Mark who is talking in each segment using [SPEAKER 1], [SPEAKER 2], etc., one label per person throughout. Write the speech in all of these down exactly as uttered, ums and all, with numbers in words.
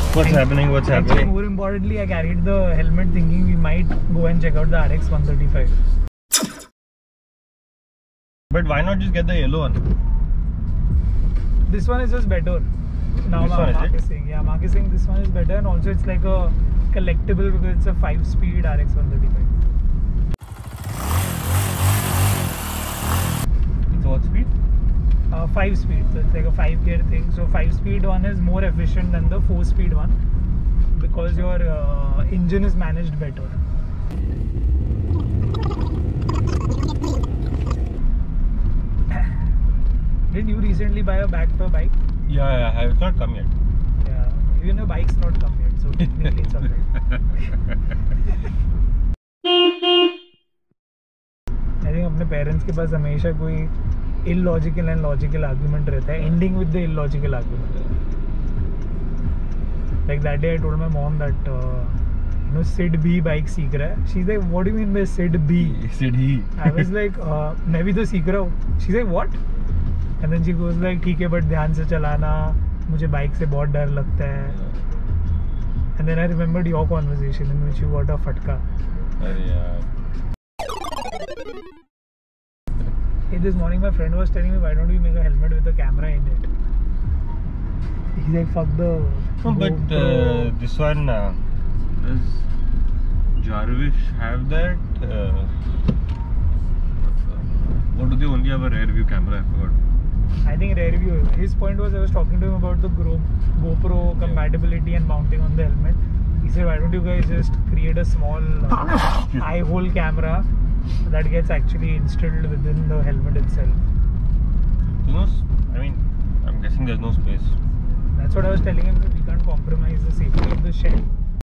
[SPEAKER 1] What's happening? What's
[SPEAKER 2] Actually,
[SPEAKER 1] happening?
[SPEAKER 2] more importantly, I carried the helmet thinking we might go and check out the R X one thirty-five.
[SPEAKER 1] But why not just get the yellow one?
[SPEAKER 2] This one is just better. Now
[SPEAKER 1] This one,
[SPEAKER 2] Mark
[SPEAKER 1] is
[SPEAKER 2] is saying, yeah, Mark is saying this one is better, and also it's like a collectible because it's a five-speed R X one thirty-five.
[SPEAKER 1] It's what speed?
[SPEAKER 2] Uh, five speed, so it's like a five gear thing. So five speed one is more efficient than the four speed one because your uh, engine is managed better. Did you recently buy a bag for a bike?
[SPEAKER 1] Yeah, yeah, it's not come yet.
[SPEAKER 2] Yeah, even your bike's not come yet, so technically it's alright. I think अपने parents के पास हमेशा कोई illogical and logical argument रहता है, ending with the illogical argument. Like that day I told my mom that uh, you know Sid B bike सीख रहा है. She's like, what do you mean by Sid B?
[SPEAKER 1] Sid he.
[SPEAKER 2] I was like, uh, मैं भी तो सीख रहा हूँ. She's like, what? And then she goes like, ठीक है but ध्यान से चलाना, मुझे बाइक से बहुत डर लगता है. And then I remembered your conversation in which you got a फटका.
[SPEAKER 1] अरे यार.
[SPEAKER 2] Hey, this morning my friend was telling me, why don't we make a helmet with a camera in it? He's like, fuck the.
[SPEAKER 1] No, but uh, this one, uh, does Jarvis have that? Uh, what do they only have a rear view camera? I forgot.
[SPEAKER 2] I think rear view. His point was, I was talking to him about the Go GoPro compatibility and mounting on the helmet. He said, why don't you guys just create a small uh, eye hole camera that gets actually installed within the helmet itself.
[SPEAKER 1] There's no, I mean, I'm guessing there's no space.
[SPEAKER 2] That's what I was telling him, that we can't compromise the safety of the shed.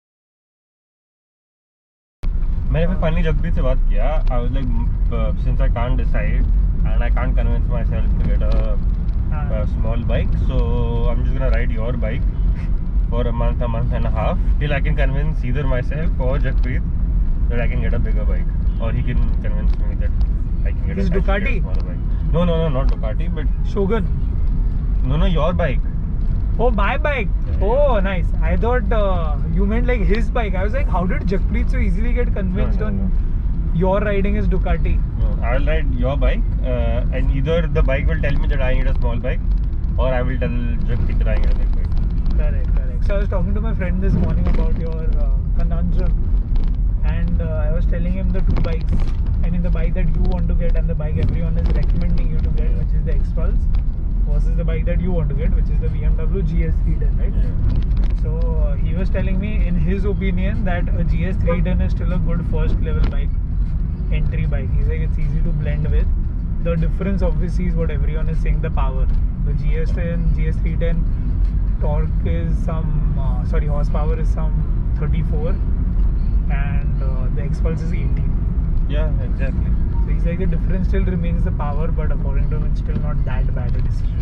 [SPEAKER 1] मैंने फिर finally Jagpreet से बात किया. I was like, uh, since I can't decide and I can't convince myself to get a, a small bike, so I'm just gonna ride your bike for a month, a month and a half till I can convince either myself or Jagpreet that I can get a bigger bike, or he can convince me that I can get,
[SPEAKER 2] His
[SPEAKER 1] a, I can get a smaller bike. No, no, no, not Ducati, but
[SPEAKER 2] Shogun.
[SPEAKER 1] No, no, your bike.
[SPEAKER 2] Oh, my bike.
[SPEAKER 1] Yeah.
[SPEAKER 2] Oh, nice. I thought uh, you meant like his bike. I was like, how did Jagpreet so easily get convinced
[SPEAKER 1] no, no,
[SPEAKER 2] on
[SPEAKER 1] no.
[SPEAKER 2] your riding his Ducati?
[SPEAKER 1] No, I will ride your bike, uh, and either the bike will tell me that I need a small bike, or I will tell Jagpreet that I need a big bike.
[SPEAKER 2] Correct, correct. So I was talking to my friend this morning about your uh, conundrum, and uh, I was telling him the two bikes. I mean, the bike that you want to get and the bike everyone is recommending you to get, which is the X-Pulse, versus the bike that you want to get, which is the B M W G S three ten, right?
[SPEAKER 1] Yeah.
[SPEAKER 2] So uh, he was telling me, in his opinion, that a G S three ten is still a good first level bike, entry bike. He's like, it's easy to blend with. The difference obviously is what everyone is saying, the power. The G S ten, G S three ten torque is some, uh, sorry, horsepower is some thirty-four, and uh, the X-Pulse is eighty.
[SPEAKER 1] Yeah, exactly.
[SPEAKER 2] So he's like, the difference still remains the power, but according to him, it's still not that bad a decision.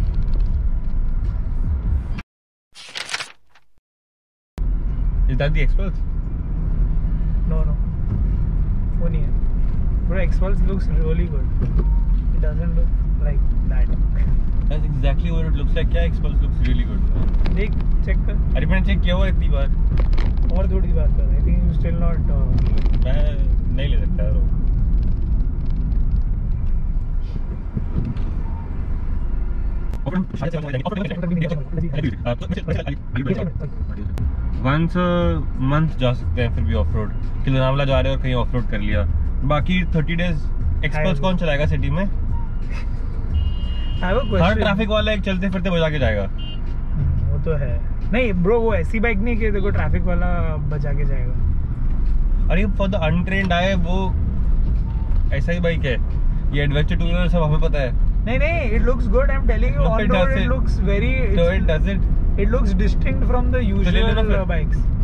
[SPEAKER 1] Is that the X-Pulse?
[SPEAKER 2] No, no. Only. But X-Pulse looks really good. It doesn't look like that.
[SPEAKER 1] That's exactly what it looks like. Yeah, X-Pulse looks really good.
[SPEAKER 2] देख check कर.
[SPEAKER 1] अरे मैंने check किया हुआ इतनी बार.
[SPEAKER 2] और थोड़ी बार कर. I think you still not. Uh...
[SPEAKER 1] मैं नहीं ले सकता यार. Once a month जा सकते हैं फिर भी ऑफ रोड. कि लोनावला जा रहे हैं और कहीं ऑफ रोड कर लिया. बाकी थर्टी डेज एक्सपल्स कौन चलाएगा सिटी में? हर ट्रैफिक वाला एक चलते फिरते बजा के जाएगा.
[SPEAKER 2] वो तो है. नहीं ब्रो, वो ऐसी बाइक नहीं कि देखो ट्रैफिक वाला बजा के जाएगा.
[SPEAKER 1] अरे फॉर द अनट्रेन्ड आए वो ऐसा ही बाइक है. ये एडवेंचर टू व्हीलर सब हमें पता है.
[SPEAKER 2] नहीं नहीं, it looks good. I'm telling you, on road it looks very.
[SPEAKER 1] So it doesn't.
[SPEAKER 2] It looks distinct from the usual bikes.